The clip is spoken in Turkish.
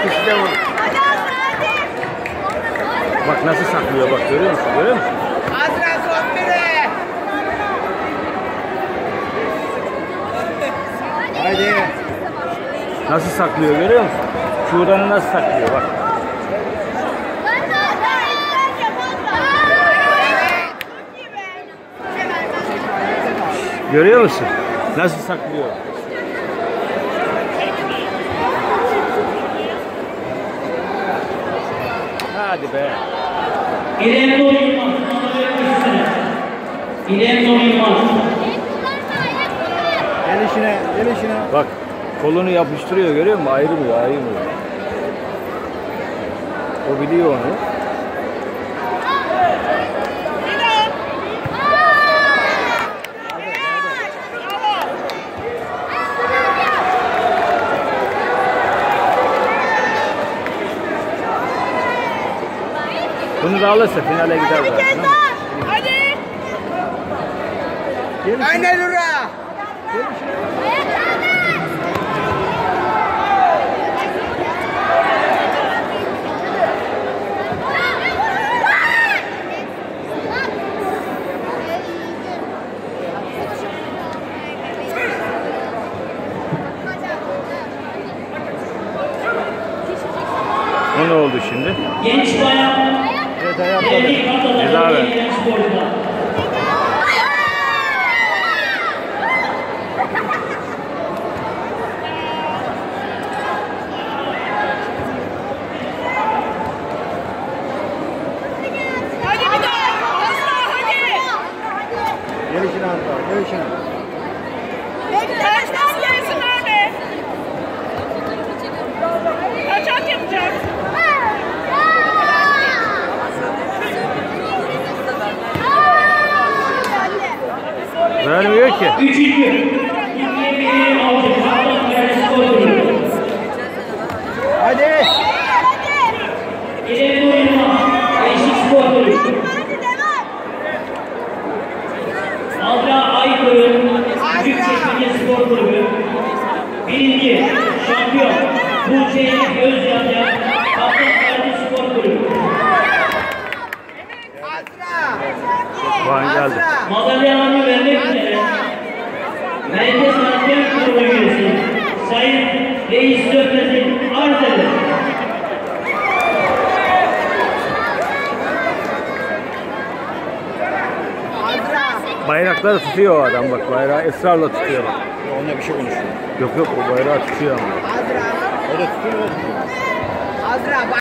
İkisi de vur. Bak nasıl saklıyor, bak görüyor musun? Görüyor musun? Azra son biri. Haydi. Nasıl saklıyor görüyor musun? Şuradan nasıl saklıyor bak. Görüyor musun? Nasıl saklıyor? Hadi be. İrem Doyulmaz. İrem Doyulmaz. Gelişine, gelişine. Bak kolunu yapıştırıyor görüyor musun? Ayrılmıyor, ayrılmıyor. O biliyor onu. Bunu da alırsa finale gider zaten. Hadi. Aynen Nura. O ne oldu şimdi? Genç bayan. Ceza ver. Hadi bir daha. Asla hadi. Gelişine atla, gelişine. Tersten gelsin abi. Kaçak yapacak. Vermiyor ki. Üçüncü. Hadi. İrem Doyulmaz. Gençlik Spor Kulübü. Azra Aykırı. Büyükçekmece Spor Kulübü. Birinci. Şampiyon. Tuğçe Gözyaca. Kaptankarlı Spor Kulübü. Puan geldi. Madalyalarını vermek üzere Merkez Antrenör Kurulu üyesi Sayın Reis Dökmez'in arz eder. Bayrakları tutuyor o adam bak, bayrağı ısrarla tutuyor bak. Onunla bir şey konuşuyor. Yok yok, o bayrağı tutuyor ama. Azra. O da tutuyor. Azra.